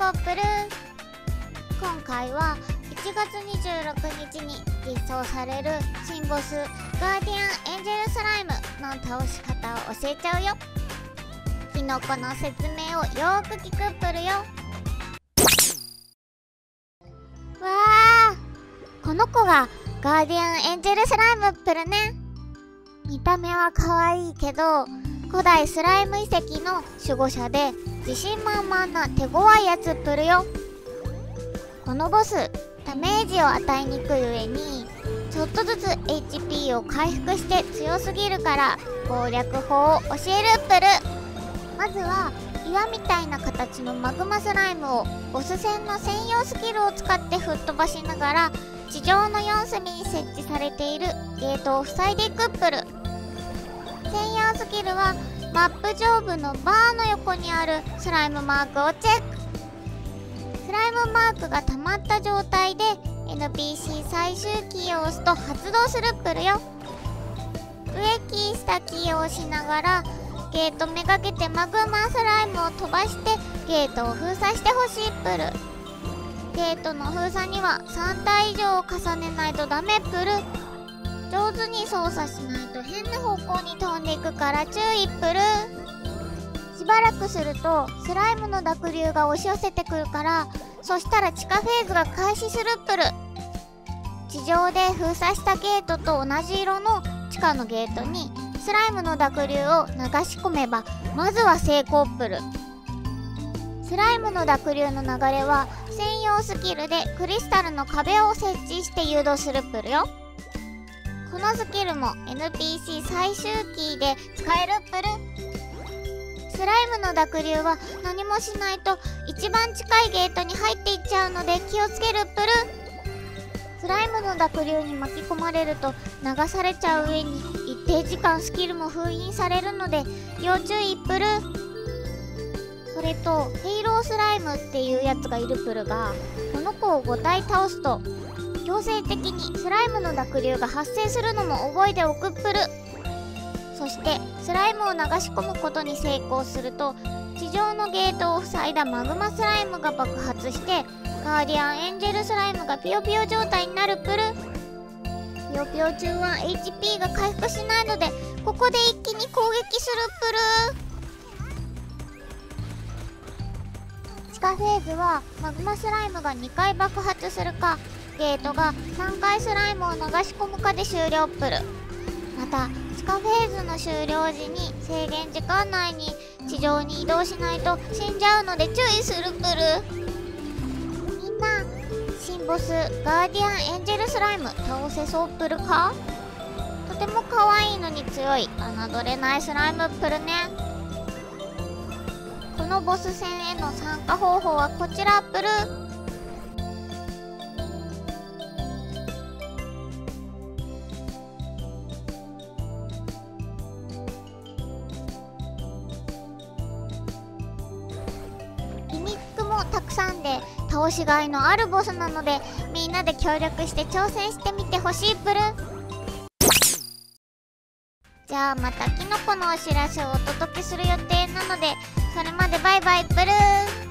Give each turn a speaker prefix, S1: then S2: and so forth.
S1: コプル。今回は1月26日に実装される新ボスガーディアンエンジェルスライムの倒し方を教えちゃうよ。キノコの説明をよーく聞くプルよ。わあ、この子がガーディアンエンジェルスライムプルね。見た目は可愛いけど古代スライム遺跡の守護者で自信満々な手強いやつプルよ。このボスダメージを与えにくい上にちょっとずつ HP を回復して強すぎるから攻略法を教えるプル。まずは岩みたいな形のマグマスライムをボス戦の専用スキルを使って吹っ飛ばしながら地上の4隅に設置されているゲートを塞いでいくプル。専用スキルはマップ上部のバーの横にあるスライムマークをチェック。スライムマークが溜まった状態で NPC 最終キーを押すと発動するプルよ。上キー下キーを押しながらゲートめがけてマグマスライムを飛ばしてゲートを封鎖してほしいプル。ゲートの封鎖には3体以上を重ねないとダメプル。上手に操作しないと変な方向に飛んでいくから注意プル。しばらくするとスライムの濁流が押し寄せてくるから、そしたら地下フェーズが開始するプル。地上で封鎖したゲートと同じ色の地下のゲートにスライムの濁流を流し込めばまずは成功プル。スライムの濁流の流れは専用スキルでクリスタルの壁を設置して誘導するプルよ。このスキルも NPC 最終キーで使えるプル。スライムの濁流は何もしないと一番近いゲートに入っていっちゃうので気をつけるプル。スライムの濁流に巻き込まれると流されちゃう上に一定時間スキルも封印されるので要注意プル。それとヘイロースライムっていうやつがいるプルが、この子を5体倒すと強制的にスライムの濁流が発生するのも覚えておくプル。そしてスライムを流し込むことに成功すると地上のゲートを塞いだマグマスライムが爆発してガーディアンエンジェルスライムがピヨピヨ状態になるプル。ピヨピヨ中は HP が回復しないのでここで一気に攻撃するプル。地下フェーズはマグマスライムが2回爆発するかゲートが3回スライムを流し込むかで終了プル。また地下フェーズの終了時に制限時間内に地上に移動しないと死んじゃうので注意するプル。みんな新ボスガーディアンエンジェルスライム倒せそうプルか？とても可愛いのに強い侮れないスライムプルね。このボス戦への参加方法はこちらプル。ギミックもたくさんで倒しがいのあるボスなのでみんなで協力して挑戦してみてほしいプル。じゃあまたキノコのお知らせをお届けする予定なのでそれまでバイバイプル。